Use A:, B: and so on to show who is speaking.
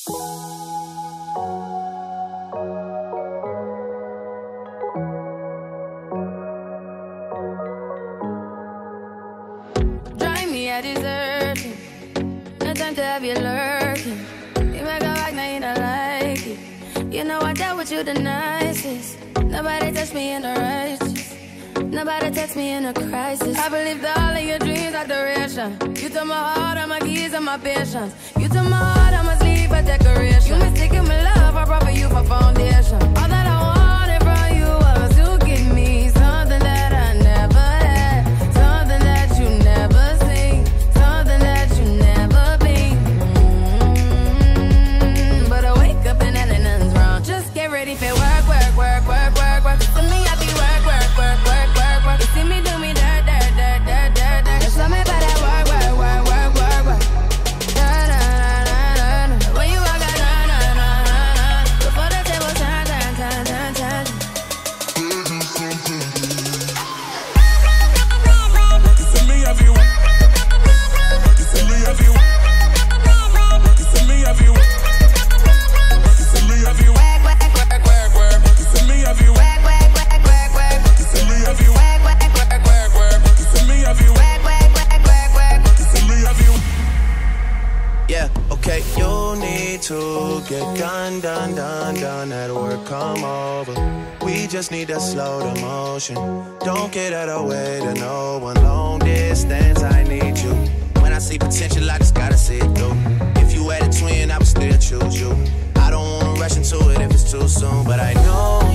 A: Drive me a desertion. No time to have you lurking. You make a back, now you don't like it. You know I dealt with you the nicest. Nobody touched me in the righteous. Nobody text me in a crisis. I believed all of your dreams are duration. You took my heart, all my keys, and my patience. You took my heart, I must leave a decoration. You mistaken my love, I brought for you for foundation. All that I wanted from you was to give me something that I never had, something that you never seen, something that you never been. But I wake up and nothing's wrong. Just get ready for work, work, work, work, work, work. To me, I be work, work, work, work, work, work. You see me do me dirt, dirt, dirt, dirt, dirt, dirt. Just tell me about that work, work, work, work, work, work. Da, da, da, da, da. When you walk out, na, na, na, na, na. Before the table turn, turn, turn, turn, turn.
B: You see me everywhere. You see me everywhere. You see me everywhere. You see me everywhere. You see me everywhere. You see me everywhere. You see me everywhere. You see me everywhere.
C: Yeah, okay, you need to get done, done, done, done. That work, come over. We just need to slow the motion. Don't get out of way to no one. Long distance, I need you. When I see potential, I just gotta see it through. If you had a twin, I would still choose you. I don't wanna rush into it if it's too soon, but I know